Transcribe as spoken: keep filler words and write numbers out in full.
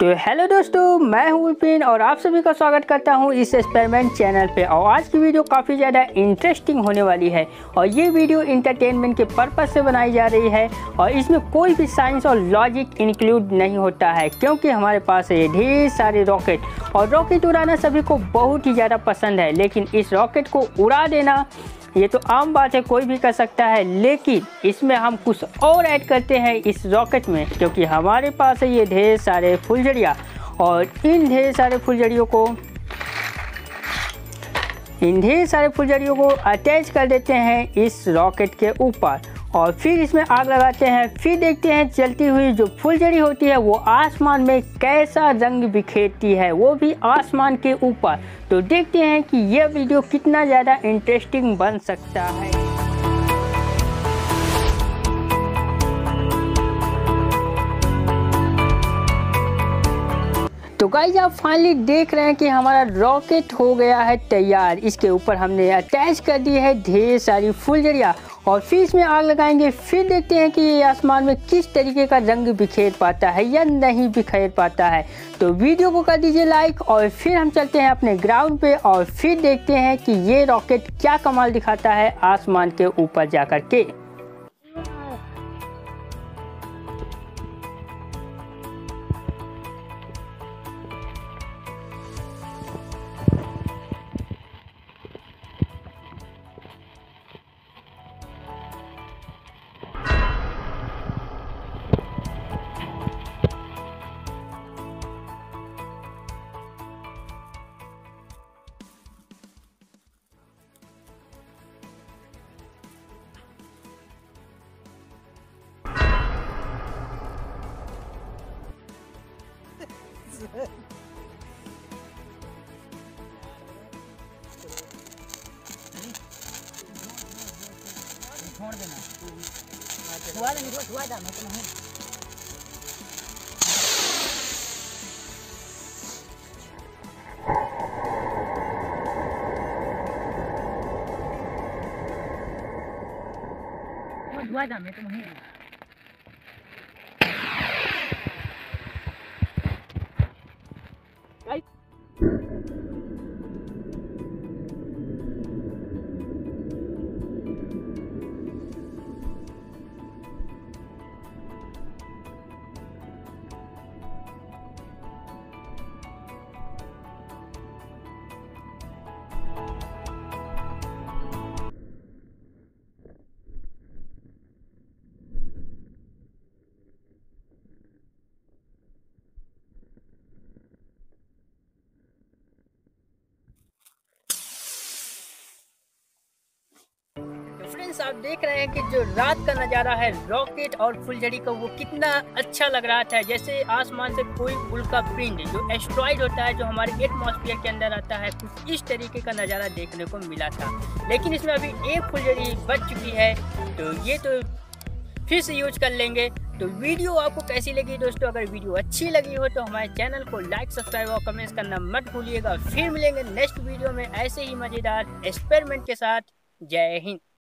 तो हेलो दोस्तों, मैं हूं विपिन और आप सभी का स्वागत करता हूं इस एक्सपेरिमेंट चैनल पे। और आज की वीडियो काफ़ी ज़्यादा इंटरेस्टिंग होने वाली है और ये वीडियो इंटरटेनमेंट के पर्पज़ से बनाई जा रही है और इसमें कोई भी साइंस और लॉजिक इंक्लूड नहीं होता है, क्योंकि हमारे पास है ढेर सारे रॉकेट और रॉकेट उड़ाना सभी को बहुत ही ज़्यादा पसंद है। लेकिन इस रॉकेट को उड़ा देना ये तो आम बात है, कोई भी कर सकता है, लेकिन इसमें हम कुछ और ऐड करते हैं इस रॉकेट में, क्योंकि हमारे पास है ये ढेर सारे फुलझड़ियाँ और इन ढेर सारे फुलझड़ियों को इन ढेर सारे फुलझड़ियों को अटैच कर देते हैं इस रॉकेट के ऊपर और फिर इसमें आग लगाते हैं। फिर देखते हैं चलती हुई जो फुलझड़ी होती है वो आसमान में कैसा रंग बिखेरती है, वो भी आसमान के ऊपर। तो देखते हैं कि यह वीडियो कितना ज़्यादा इंटरेस्टिंग बन सकता है। तो गाइस, आप फाइनली देख रहे हैं कि हमारा रॉकेट हो गया है तैयार। इसके ऊपर हमने अटैच कर दी है ढेर सारी फुलझड़ियाँ और फिर इसमें आग लगाएंगे। फिर देखते हैं कि ये आसमान में किस तरीके का रंग बिखेर पाता है या नहीं बिखेर पाता है। तो वीडियो को कर दीजिए लाइक और फिर हम चलते हैं अपने ग्राउंड पे और फिर देखते हैं कि ये रॉकेट क्या कमाल दिखाता है आसमान के ऊपर जाकर के। छोड़ देना हुआ नहीं हुआ था मैं तो नहीं हुआ था मैं तो नहीं फ्रेंड्स, आप देख रहे हैं कि जो रात का नज़ारा है रॉकेट और फुलझड़ी का, वो कितना अच्छा लग रहा था। जैसे आसमान से कोई उल्का पिंड जो एस्ट्रॉइड होता है, जो हमारे एटमॉस्फेयर के अंदर आता है, कुछ इस तरीके का नज़ारा देखने को मिला था। लेकिन इसमें अभी एक फुलझड़ी बच चुकी है, तो ये तो फिर से यूज कर लेंगे। तो वीडियो आपको कैसी लगी दोस्तों? अगर वीडियो अच्छी लगी हो तो हमारे चैनल को लाइक, सब्सक्राइब और कमेंट्स करना मत भूलिएगा। फिर मिलेंगे नेक्स्ट वीडियो में ऐसे ही मज़ेदार एक्सपेरिमेंट के साथ। जय हिंद।